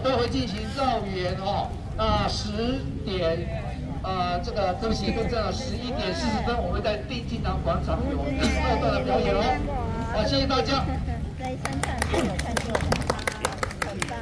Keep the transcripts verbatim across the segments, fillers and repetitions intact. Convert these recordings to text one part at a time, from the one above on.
都会进行绕园哦。那十点，呃，这个对不起，更正了，十一点四十分，我们在定金堂广场有第二段的表演哦。好，谢谢大家。 在山上都有看过的，很棒。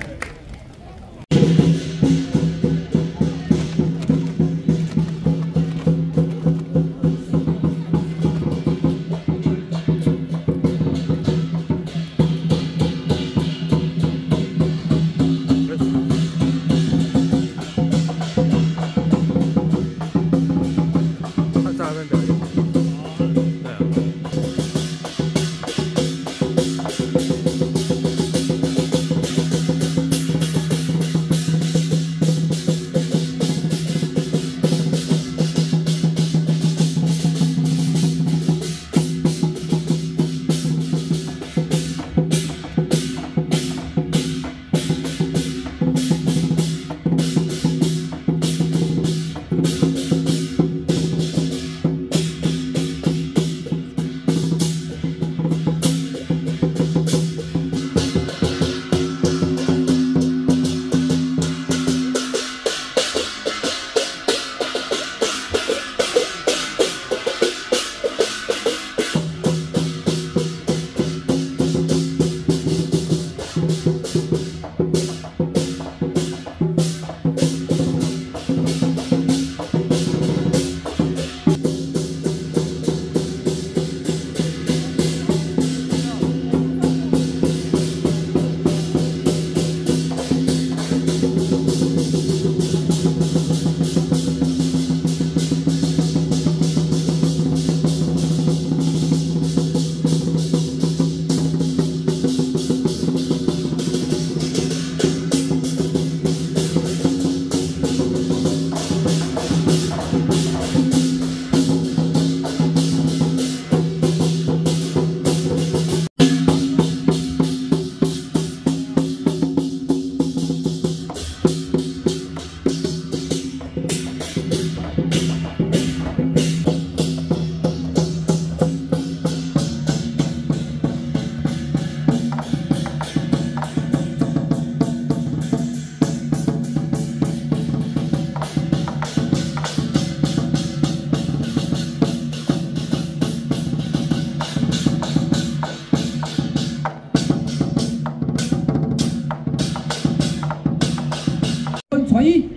传一。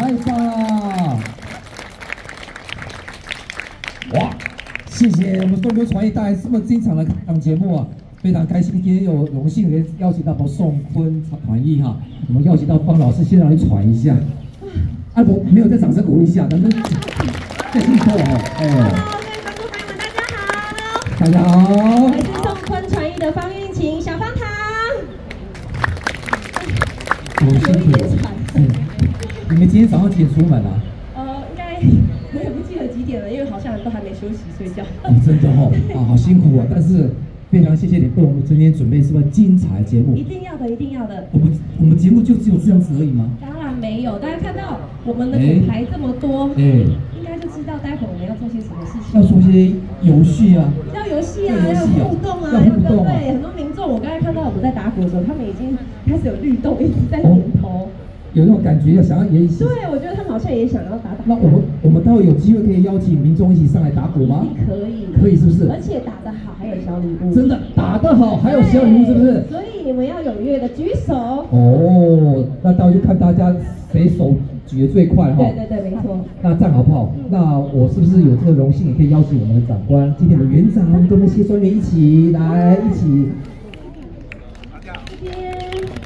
太棒了！哇，谢谢我们中国传艺带来这么精彩的开场节目啊，非常开心，今天有荣幸能邀请到我们宋坤传艺哈，我们邀请到方老师先让你传一下。啊，我没有再掌声鼓励一下，咱们再辛苦哦，哎。 大家好， 我是宋坤传艺的方韵琴，小方糖。 有辛苦了。嗯，你们今天早上几点出门啊？ 呃，应该我也不记得几点了，因为好像都还没休息睡觉。 哦，真的哦，啊，好辛苦啊！但是非常谢谢你为我们今天准备这么精彩的节目。 一定要的，一定要的。 我们我们节目就只有这样子而已吗？ 当然没有，大家看到我们的舞台这么多，哎，应该就知道待会我们要做些什么事情。 要说些游戏啊。 要游戏啊，要互动啊，对不对？很多民众，我刚才看到我们在打鼓的时候，他们已经开始有律动，一直在点头， 有那种感觉，要想要也一起。 对，我觉得他们好像也想要打打。 那我们我们待会有机会可以邀请民众一起上来打鼓吗？ 可以， 可以是不是？ 而且打得好还有小礼物。 真的打得好还有小礼物是不是？ 所以你们要踊跃的举手。 哦，那待会就看大家谁手举得最快哈。 对对对，没错。 那这样好不好？那我是不是有这个荣幸，也可以邀请我们的长官，今天的园长跟我们谢专员一起来一起。 这边。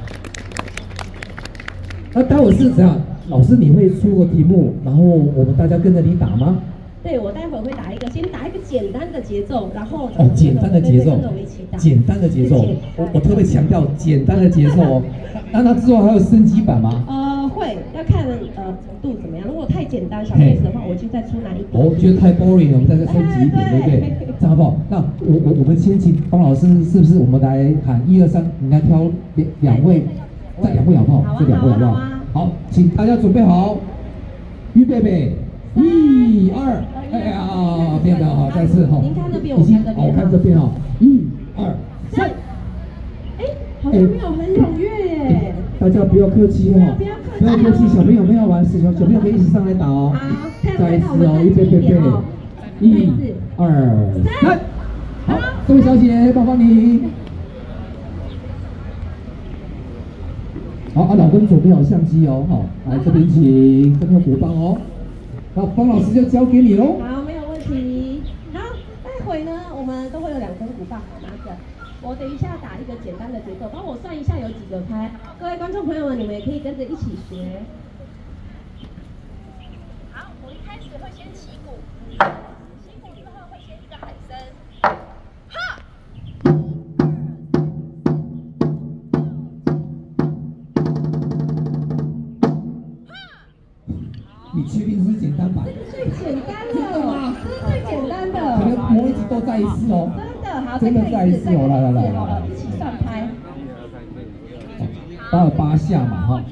那待会是怎样？老师你会出个题目，然后我们大家跟着你打吗？ 对，我待会会打一个，先打一个简单的节奏，然后哦，简单的节奏， 跟着我一起打。 简单的节奏，我我特别强调简单的节奏哦。那那之后还有升级版吗？ 呃，会要看呃程度怎么样。如果太简单小 case 的话，我就再出难一点。 哦，觉得太 boring 了，我们再再升级一点，对不对？这样好不好？那我我我们先请方老师，是不是我们来喊一二三，你来挑两两位，再两位好不好？这两位好不好？好，请大家准备好，预备备，一二，哎呀，不要不要，好，再次哈， 您看那边，我看这边， 我看这边哈，一二三， 哎，好像没有很踊跃耶。 大家不要客气哈， 不要客气， 不要客气，小朋友们要玩，小小朋友可以一起上来打哦。 好， 再一次哦，预备备备，一二三，好，这位小姐，帮帮你。好，啊，老公准备好相机哦，好，来这边请，这边有鼓棒哦，那方老师就交给你喽。 好，没有问题。好，待会呢，我们都会有两根鼓棒，好拿着。我等一下打一个简单的节奏，帮我算一下有几个拍。各位观众朋友们，你们也可以跟着一起学。好，我一开始会先起鼓，起鼓之后会先一个喊声，哈。 你确定是简单版？ 这是最简单的，真的吗？这是最简单的。 可能模一集都再一次哦。 真的，好， 真的再一次哦，来来来来来， 一起算拍。 八十八下嘛哈。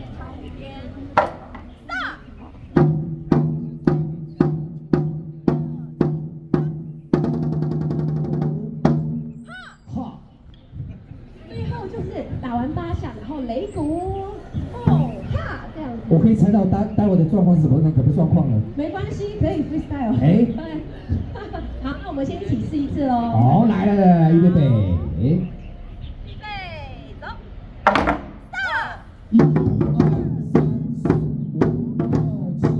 哈。 最后就是打完八下，然后擂鼓，哦哈这样子。 我可以猜到待待会的状况是什么呢？什么状况呢？ 没关系，可以 freestyle。 哎。 对。好，那我们先一起试一次喽。 好，来来来来，预备备。预备， 走。 一、二、三、四、五、六、七、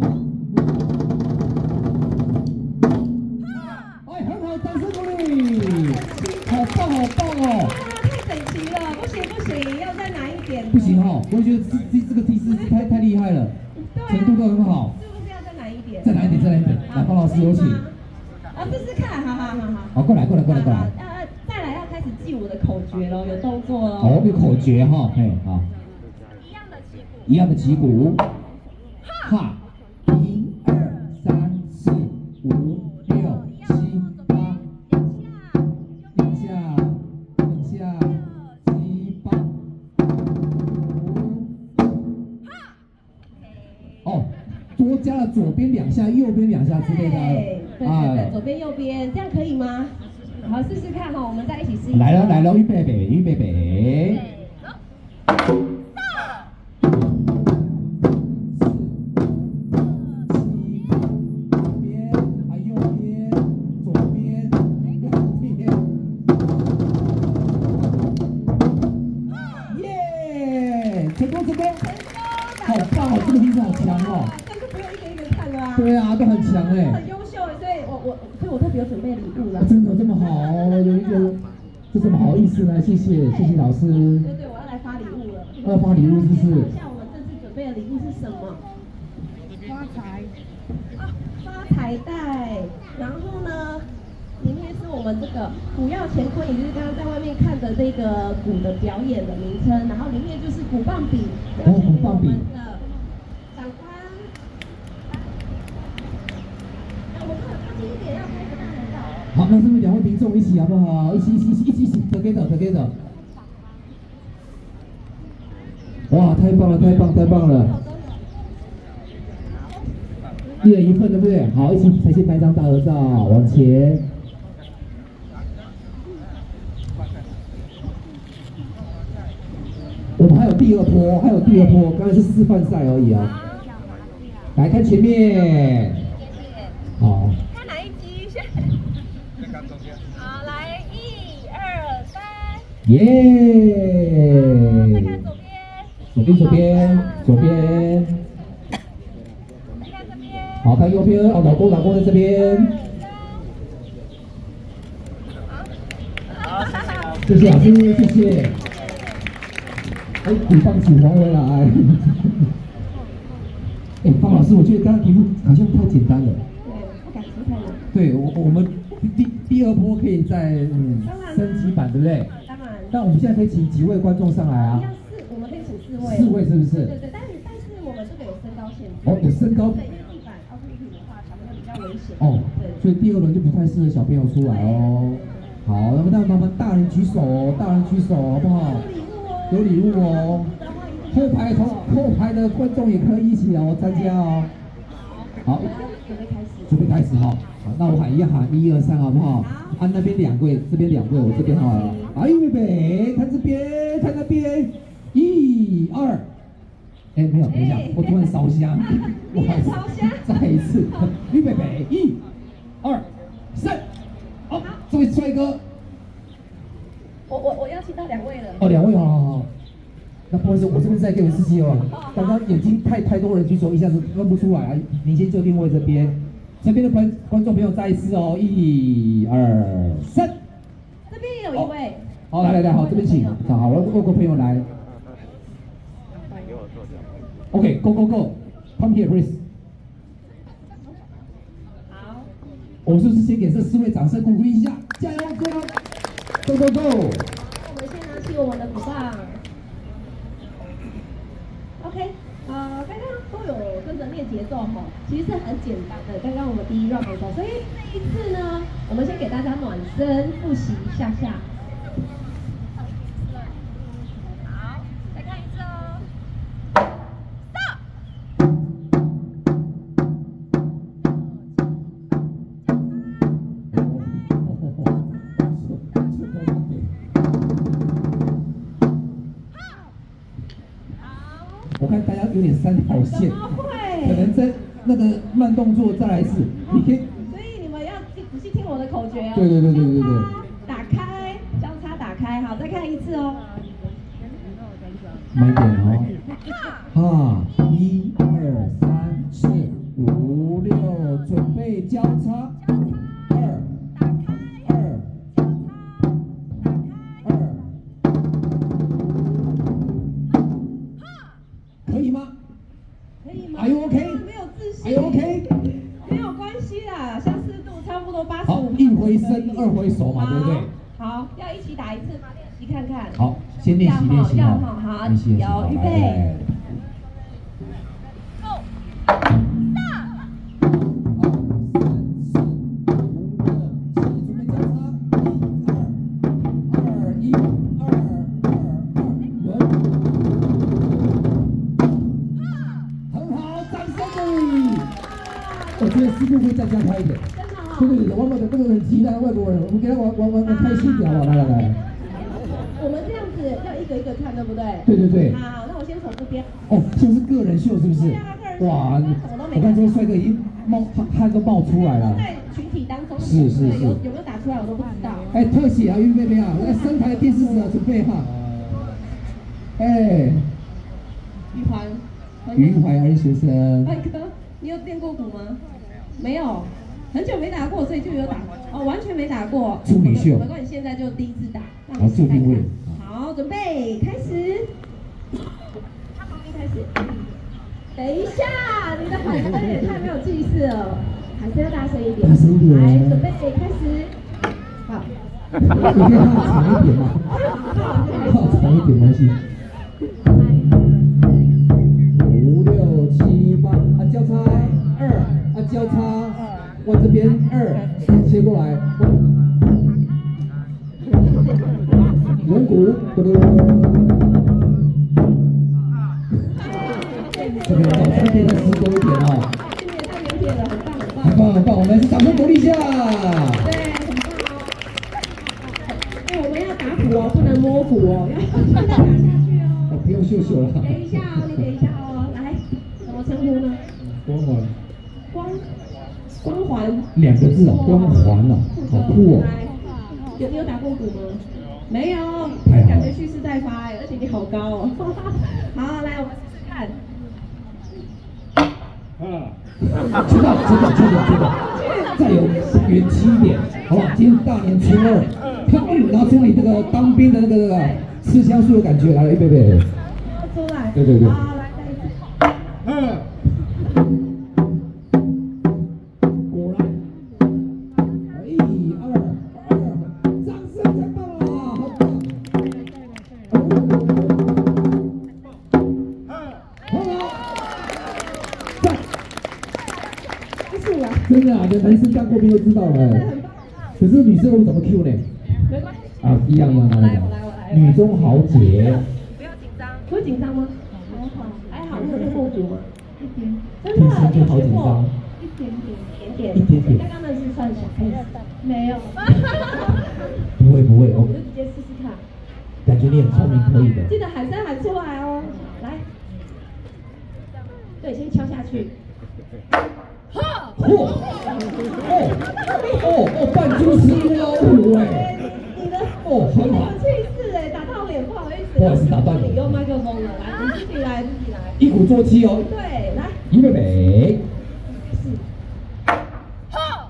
八。哎，很好，掌声鼓励。好棒，好棒哦！ 太整齐了，不行不行，要再难一点。 不行哦，我觉得这这这个提示太太厉害了，程度都很好。 是不是要再难一点？ 再难一点，再难一点。来，方老师有请。 啊，试试看，好好好好。 好，过来过来过来过来。 呃，再来要开始记我的口诀喽，有动作喽。 哦，有口诀哈，嘿，好。 一样的起鼓。 一样的起鼓。哈。一二三四五六七八。两下，两下，七八。哦，多加了左边两下，右边两下之类的。 对对对，左边右边，这样可以吗？好，试试看哈，我们再一起试一下。 来了来了，预备备，预备备。走。成功成功，好棒哦！这个听起来好强哦。 对啊，都很强哎， 很优秀哎，所以我我所以我特别有准备礼物了。 真的这么好，有一个，这怎么好意思呢？谢谢谢谢老师。 对对，我要来发礼物了。 要发礼物是不是？ 看一下我们这次准备的礼物是什么？发财啊，发财袋。然后呢，里面是我们这个鼓要乾坤，也就是刚刚在外面看的这个鼓的表演的名称。然后里面就是鼓棒笔， 哦，鼓棒笔。 长官，那我们靠近一点，要拍个大合照。 好，那是不是两位民众一起好不好？一起一起一起一起一起 ，together together。哇，太棒了，太棒太棒了！一人一份，对不对？好，一起才先拍张大合照，往前。我们还有第二波，还有第二波，刚才是示范赛而已啊。来看前面，好。 看哪一集先？好，来，一二三。 耶！ 再看左边。 左边，左边，左边。 再看这边。 好看右边，哦，老公，老公在这边。好，谢谢老师，谢谢。哎，鼓棒请还回来。哎，方老师，我觉得刚刚题目好像太简单了。 对，不敢说太难。 对，我我们第第二波可以再嗯升级版，对不对？ 当然。 那我们现在可以请几位观众上来啊？ 我们可以请四位。 四位是不是？ 对对，但是但是我们这个有身高限制。 哦，有身高。 对，因为地板凹凸不平的话，小朋友比较危险。 哦， 对。 所以第二轮就不太适合小朋友出来哦。好，那么那麻烦大人举手哦，大人举手好不好？有礼物哦。后排从后排的观众也可以一起哦参加哦。好， 准备开始。 准备开始哈。好，那我喊一喊一二三好不好？按那边两位，这边两位，我这边好了。好，预备，看这边，看那边，一二。哎，没有，等一下，我突然烧香。 你也烧香？ 再一次，预备备，一、二、三。好，这位帅哥。 我我我邀请到两位了。 哦，两位，好好好。那不好意思，我这边再给我司机哦。刚刚眼睛太太多人举手，一下子认不出来啊。您先就定位这边，这边的观观众朋友再一次哦，一二三。 这边也有一位。 好，来来来，好，这边请。好好，我外国朋友来。OK，go go go，come here please。 好。 我是不是先给这四位掌声鼓励一下？加油，加油 ！Go go go！ 我们先拿起我们的鼓棒。OK， 呃，刚刚都有跟着练节奏哈，其实是很简单的。刚刚我们第一 round 的时候，所以这一次呢，我们先给大家暖身，复习一下下。 好，再看一次哦。 我看大家有点三条线，可能在那个慢动作再来一次，你可以。 所以你们要仔细听我的口诀哦。 对对对对对对。 打开，交叉打开，好，再看一次哦。 慢一点哦。哈，一二三四五六，准备交叉。二，二，二。可以吗？ 可以吗 ？Are you OK？ 没有自信。 Are you OK？ 没有关系啦，相似度差不多八十五。 好，一回身，二回手嘛，对不对？ 好，要一起打一次吗？练习看看。 好，先练习练习要好，好， 练习有预备。 我觉得速度会再加快一点。对对对，我们的这个很期待外国人，我们给他玩玩玩玩开心点好不好？来来来。 我们这样子要一个一个看，对不对？ 对对对。 好，那我先从这边。 哦，就是个人秀是不是？哇，我看这位帅哥已经冒汗汗都冒出来了。 在群体当中， 是是是。 有有没有打出来我都不知道。 哎，特写啊，预备备啊，来三台电视纸啊，准备哈。哎。 玉环。 于怀恩先生。 帅哥。 你有练过鼓吗？没有，很久没打过，所以就有打哦，完全没打过。 处女秀， 没关系，现在就第一次打，让好，做定位。 好，准备开始。开始。等一下，你的喊声也太没有气势了，还是要大声一点。 大声一点。 来，准备开始。好。 你可以放长一点吗？放长一点没关系。五六七八，啊交叉二，啊交叉，往这边二，切过来，轮鼓，嘟嘟。这个早餐店再施工一点哦。 今年太腼腆了，很棒很棒。 很棒很棒，我们掌声鼓励一下。 对，很棒哦。哎，我们要打鼓哦，不能摸鼓哦，要真的打下去哦。 哦，不用秀秀了。 等一下哦，你等一下哦，来，怎么称呼呢？ 光环。 光光环。两个字哦，光环哦，好酷哦。 有你有打过鼓吗？没有。 太好了。 感觉蓄势待发哎，而且你好高哦。好，来我们试试看。 啊，知道知道知道知道，再有元气一点，好不好？今天大年初二，嗯，然后从你这个当兵的那个那个吃香素的感觉来了，预备备。 出来。 对对对。 好，来再一次。 嗯。果然。一二二，掌声太棒了，好棒。真的啊，这男生当过兵都知道了。可是女生我们怎么 Q 呢？ 没关系。 啊，一样一样，来来来，女中豪杰。 不要紧张，不会紧张吗？还好，还好。你有练过鼓吗？一点。真的？平时就好紧张。 一点点，点点。 一点点。 刚刚那是算小 case。没有。 不会不会哦。 我就直接试试看。 感觉你很聪明，可以的。 记得喊声喊出来哦，来。对，先敲下去。嚯！哦哦哦，扮猪吃老虎哎！你的哦很好，气势哎，打到脸不好意思，不好意思打断你，用麦克风了，来，你自己来，自己来，一鼓作气哦。对，来，预备备，是，嚯！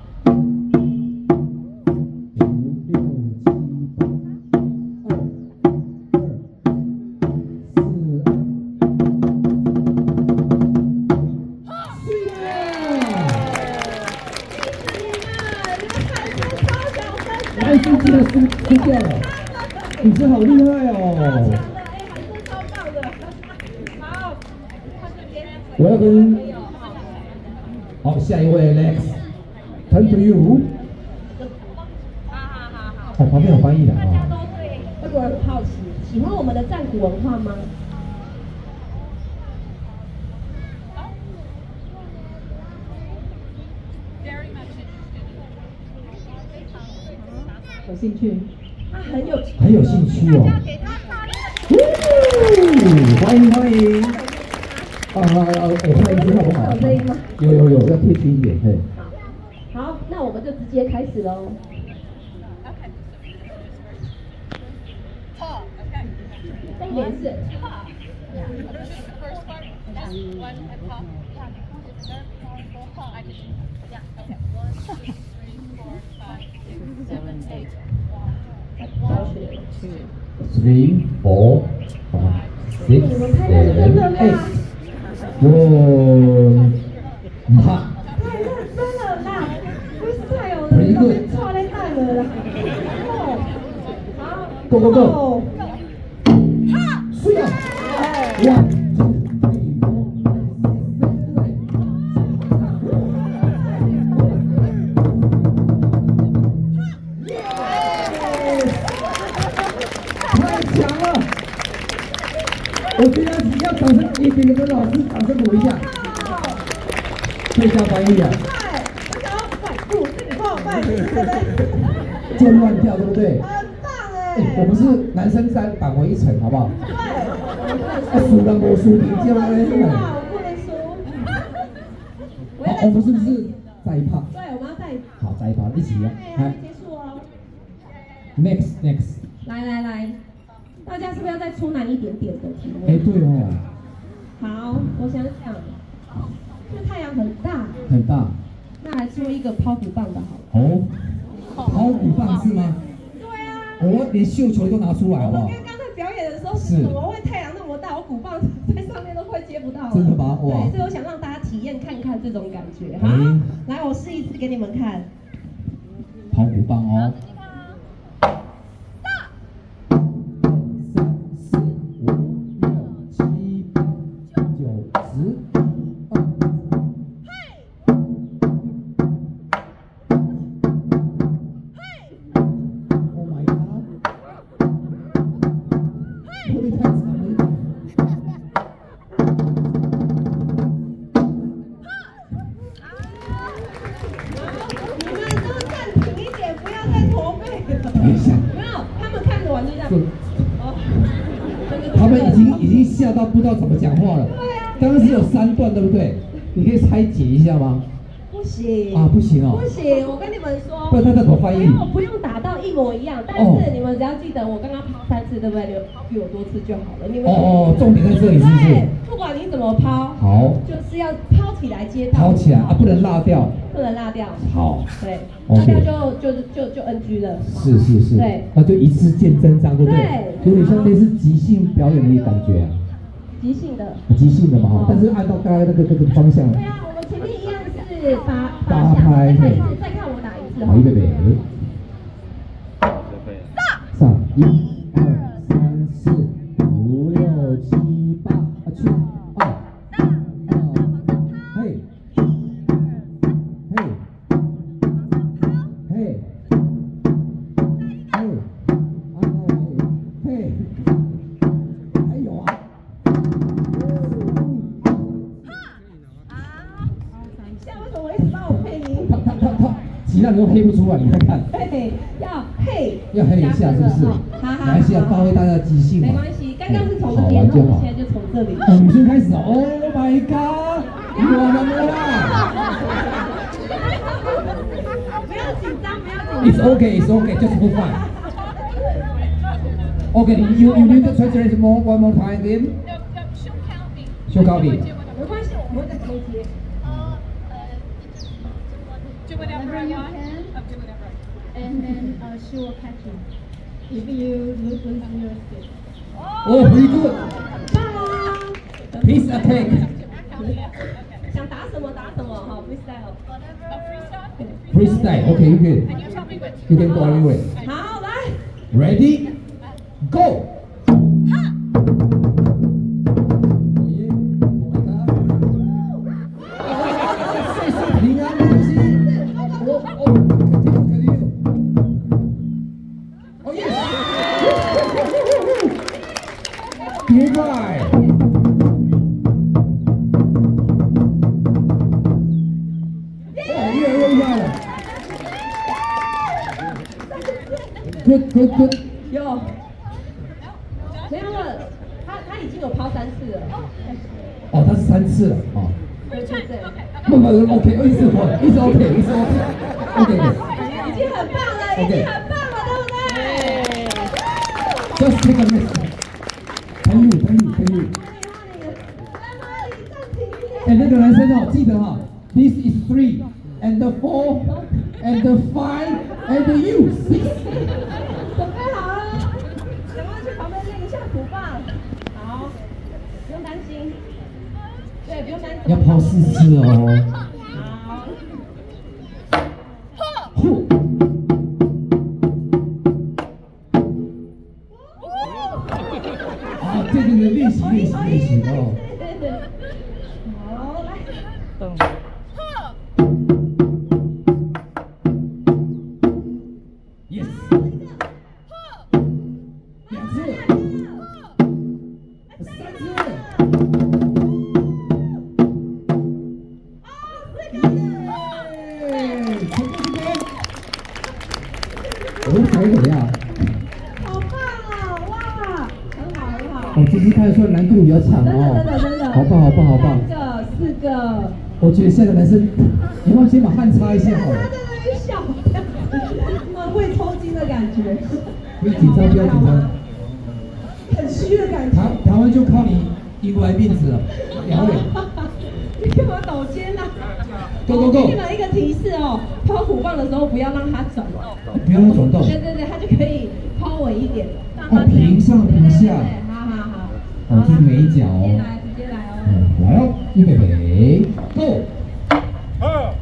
输输输掉了，你这好厉害哦！超强的，哎，喊声超棒的。好，看这边。我要跟，好，下一位 Alex，turn to you。好好好好。哦，旁边有翻译的啊。大家都对外国人很好奇，喜欢我们的战鼓文化吗？有兴趣，他很有很有兴趣哦。欢迎欢迎。啊啊啊！我换一句好不好？有声音吗？有有有，要贴近一点，嘿。好，那我们就直接开始喽。再一点是。Three, four, five, six, seven, eight. One, 哈。太认真了啦！不是太有人都被错在蛋了啦。好 ，Go Go Go！ 哈，睡啊！哇！我觉得要掌声，一给你们老师掌声鼓一下。最佳翻译啊！对，我想要反顾，自己帮我翻译，对不对？就乱跳，对不对？很棒哎！我们是男生三，返回一层，好不好？对。啊，输人无输，平价嘞。我不能输。好，我们是不是再一趴？对，我们要再。好，再一趴，一起啊！来，结束哦。Next, next。来来来。大家是不是要再出难一点点的题目？哎，对哦。好，我想想。 这太阳很大。 很大。 那来说一个抛骨棒的好了。 哦，抛骨棒是吗？ 对啊。 我连绣球都拿出来好不好？ 我刚刚在表演的时候， 是怎么会太阳那么大，我骨棒在上面都快接不到了。 真的吗？哇！ 对，所以我想让大家体验看看这种感觉。好，来，我试一次给你们看。 抛骨棒哦。没有，他们看着玩就这样。哦， 他们已经已经吓到不知道怎么讲话了。 对啊。 刚刚是有三段，对不对？你可以拆解一下吗？ 不行。 啊，不行哦。 不行，我跟你们说。 不然他怎么翻译？ 不用不用打到一模一样，但是你们只要记得我刚刚抛三次，对不对？你抛比我多次就好了。你们。 哦哦，重点在这里是不是？ 对，不管你怎么抛。 好。 就是要抛起来接到。 抛起来啊，不能落掉。 不能落掉。 好。 对。落掉就就就就 N G 了。 是是是。 对。 那就一次见真章，对不对？ 对。 有点像类似即兴表演的感觉啊。 即兴的。 即兴的嘛哈，但是按照刚才那个那个方向。 对啊，我们前面一样是八八拍。 再看再看我打一次。 好，预备备。上一、二、三、四、五、六、七、八，啊去，二、二，嘿，嘿，嘿，嘿，嘿，还有啊， 现在为什么一直帮我配音？ 他他他他，其他人都配不出来，你看看。 嘿，要嘿， 要嘿一下是不是？没关系，发挥大家的即兴嘛。 没关系，刚刚是从这边，那我们现在就从这里。 哦，女生开始哦 ，Oh my god， 你完了没啦？ 不要紧张，不要紧张。 It's okay, it's okay, just for fun. Okay, you you need to translate more one more time, then. Show copy. 没关系，我们会再接接。 呃呃，就 whatever I want. Do whatever. And then uh, she will catch you if you lose your skill. Oh, very good. Piece of cake. 想打什么打什么哈 ，freestyle。 Freestyle, okay, you can. You can go anyway. 好，来。 Ready, go. 别快！哇，越来越厉害了 ！Good, good, good。 有，没有了，他他已经有抛三次了。 哦，他是三次了哦。 对对对。 不不 ，OK， 一直 OK， 一直 OK， 一直 OK，OK。 已经很棒了，已经很棒了，对不对 ？Just take a risk。陪你，陪你，陪你。哎，那个男生哦，记得哈 ，This is three and the four and the five and the you six。 准备好了，赶快去旁边练一下鼓棒。好，不用担心。对，不用担心。 要抛四次哦。 好。 呼。啊，这个练习练习练习哦。 好，来。动。 Yes。两次。三次。哦，还怎么样？ 好棒哦！哇，很好很好。 哦，这次看得出来难度比较强哦。 真的真的真的。 好棒好棒好棒。 三个四个。 我觉得现在的男生，你要先把汗擦一下好了。 他在那边笑，啊，会抽筋的感觉。 不要紧张，不要紧张。 很虚的感觉。 台台湾就靠你赢来面子了，两位。 干嘛抖肩啊？ Go go go！ 给了一个提示哦，抛虎棒的时候不要让它转， 不要让它转动。 对对对，它就可以抛稳一点。 哦，平上平下。 好好好。 哦，这是美角哦。 直接来，直接来哦。 嗯，来哦，预备备，Go！ 二。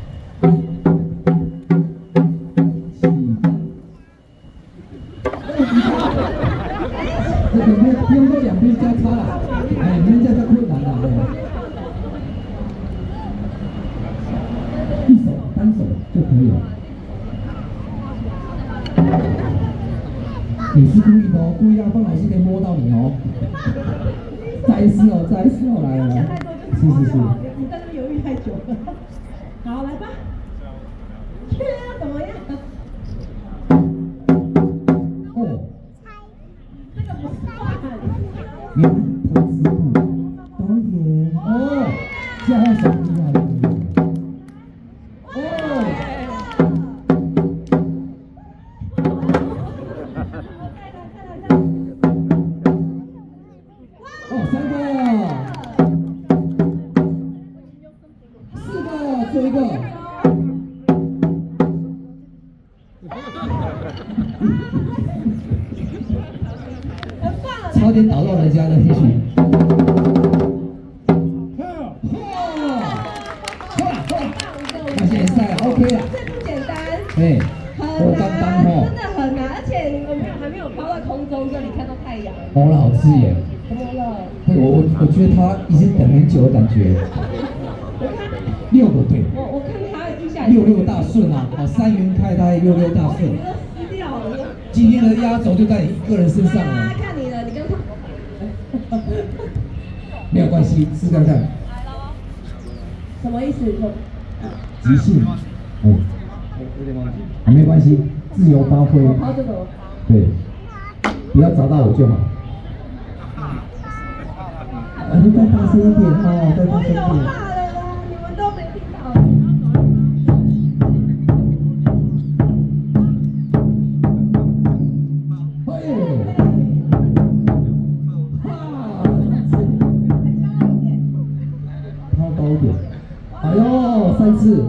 这个不不用在两边交叉了，哎，你们这太困难了，一手单手就可以了。你是故意的哦，故意让方老师可以摸到你哦。再一次哦，再一次哦，来来来，是是是。 你在这犹豫太久了。好，来吧。确认要怎么样？ 哦。 这个不是画的， 棉头子骨，导演哦，这样手厉害了，哦，哦，三个，四个，最后一个。差点打到人家的 T 恤。那现在 OK 了。 这不简单。 对。 很难，真的很难，而且我没有还没有抛到空中这里看到太阳。 哦，那好刺眼。 怎么了？ 我我我觉得他已经等很久的感觉。六个对。 我我看他一下。 六六大顺啊，好，三元开胎，六六大顺。 撕掉了。 今天的压轴就在你一个人身上了。 看你了，你跟他。 没有关系，试看看。 什么意思？ 即兴。哦。有点忘记。啊，没关系，自由发挥。 我抛这个。 对。不要找到我就好。啊，你再大声一点哦，再大声一点。 我有怕了啦，你们都没听到。 哎呦，三次，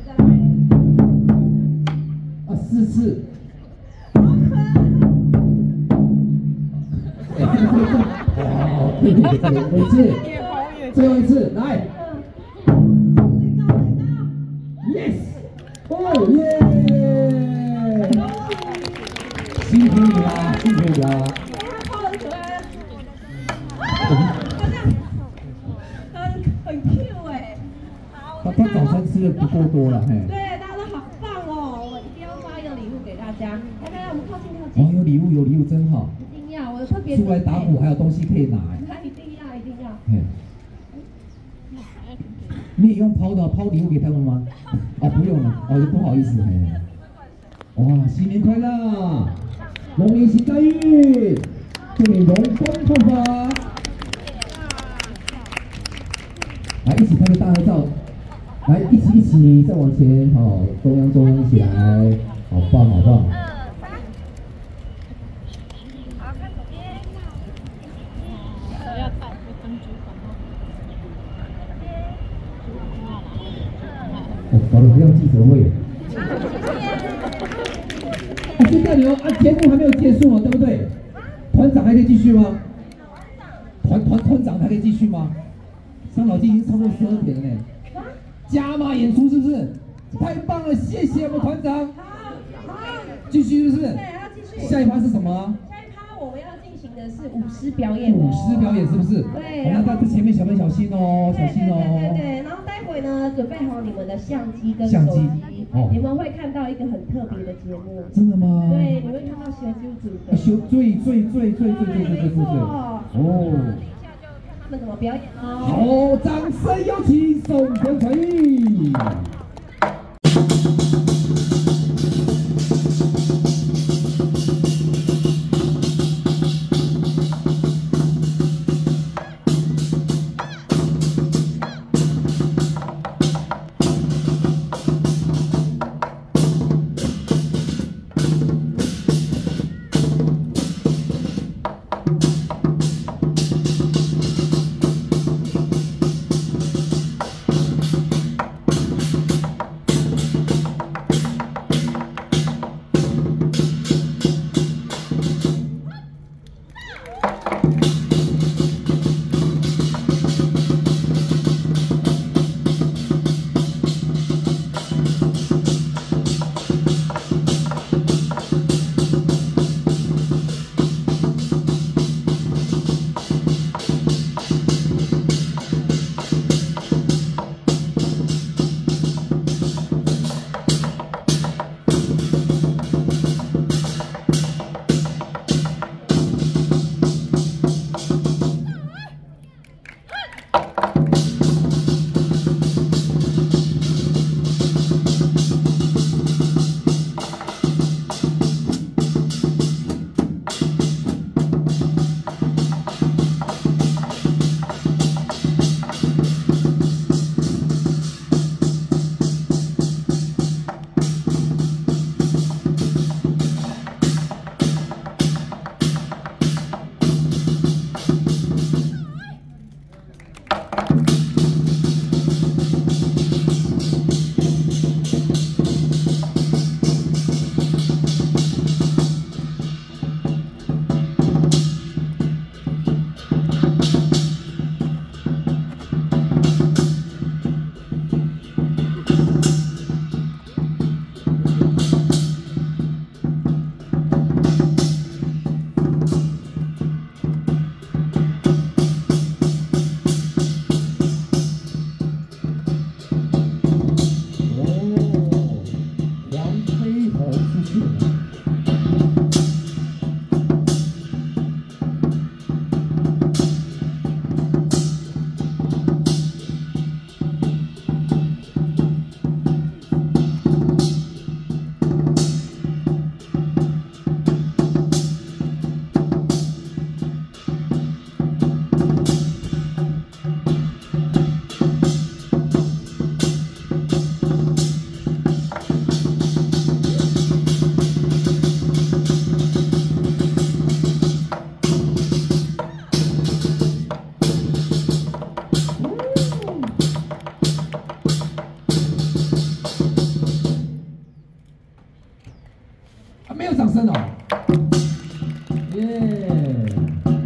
啊，四次，哎，这个这个，哇，对对对，一次，最后一次，来 ，yes， 哦耶，辛苦你啦，辛苦你啦。他他早餐吃的不够多了，嘿。 对，大家都好棒哦！我一定要发一个礼物给大家。来来来，我们靠近靠近。 哦，有礼物，有礼物，真好。 一定要，我特别。 出来打鼓还有东西可以拿，哎。 他一定要，一定要。 嗯。你也用抛的，抛礼物给他们吗？啊，不用了，哦，不好意思，哎。哇，新年快乐！龙年行大运，祝你龙光焕发。来，一起拍个大合照。来，一起一起再往前，好，中央中央起来，好棒好棒。 好，看左边。不要带，会分主管哦，搞得不像记者会。啊，现在牛啊，节目还没有结束嘛，对不对？团长还可以继续吗？团团团长还可以继续吗？伤脑筋已经超过十二点了呢。加码演出是不是？太棒了，谢谢我们团长。 好，好， 继续是不是？ 对，还要继续。 下一趴是什么？ 下一趴我们要进行的是舞狮表演。 舞狮表演是不是？ 对。 那在前面小朋友小心哦，小心哦。 对对对，然后待会呢，准备好你们的相机跟相机， 哦，你们会看到一个很特别的节目。 真的吗？ 对，你会看到修修组的。 修最最最最最最最最最最哦。 他们怎么表演哦？ 好，掌声有请宋坤锤。 真的、哦，耶、yeah ！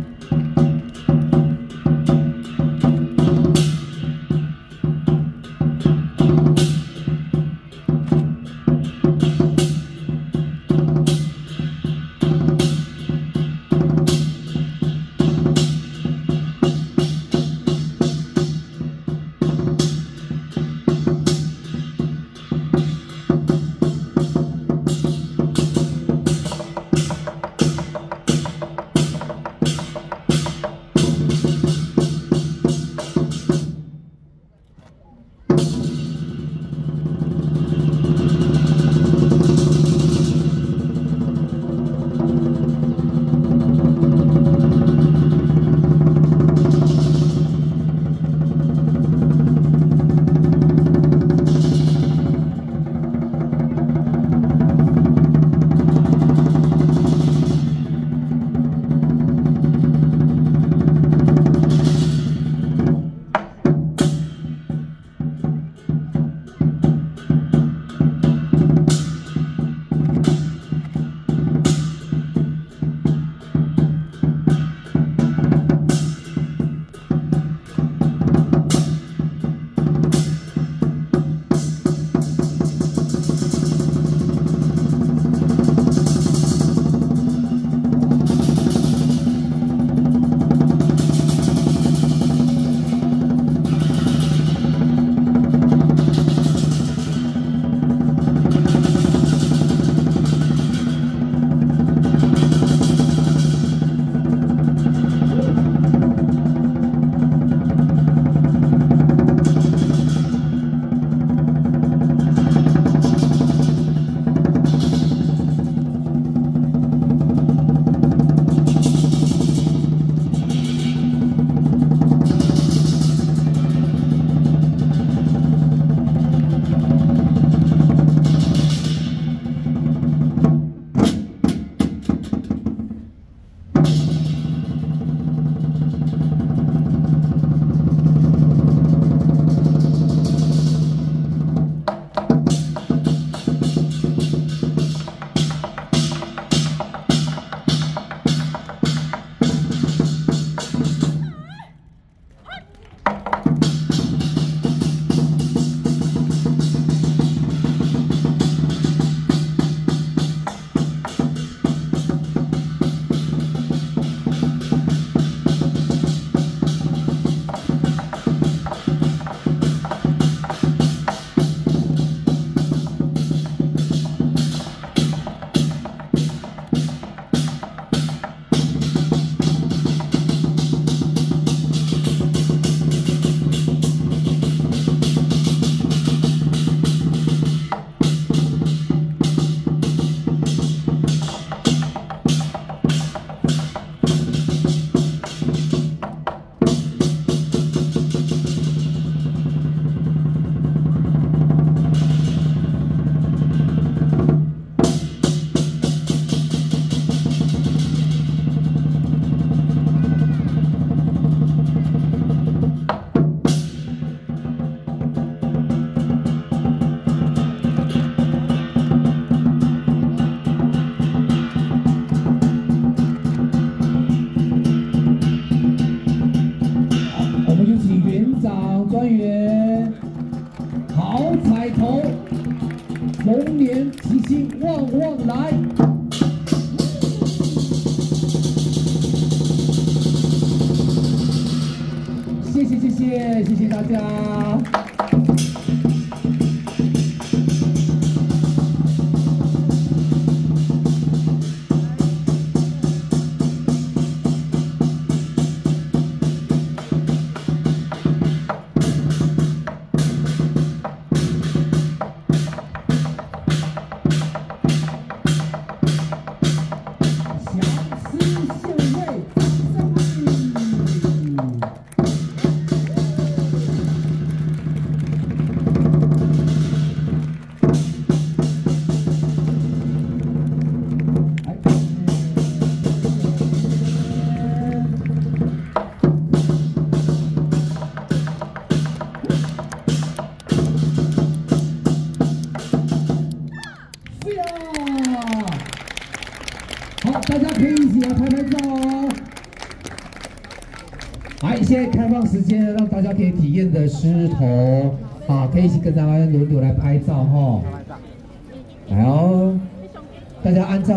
龙年吉星旺旺来！谢谢谢谢谢谢大家。 来拍拍照哦。好，现在开放时间，让大家可以体验的狮头，好，可以一起跟大家轮流来拍照哈。来哦，大家按照。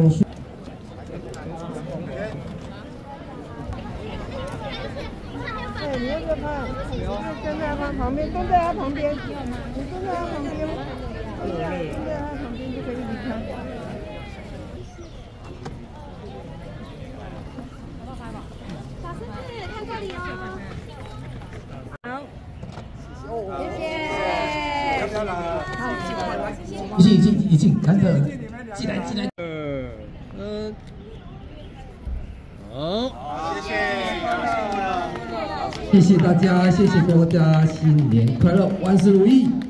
你要不要看？你就跟在他旁边，跟在他旁边，你跟在他旁边，对呀，跟在他旁边就可以一起看。 小狮子，看这里哦。好，谢谢。要不要来？ 一起，一起，一起，难得，进来，进来。 嗯，好，谢谢。 谢谢大家，谢谢大家，新年快乐，万事如意。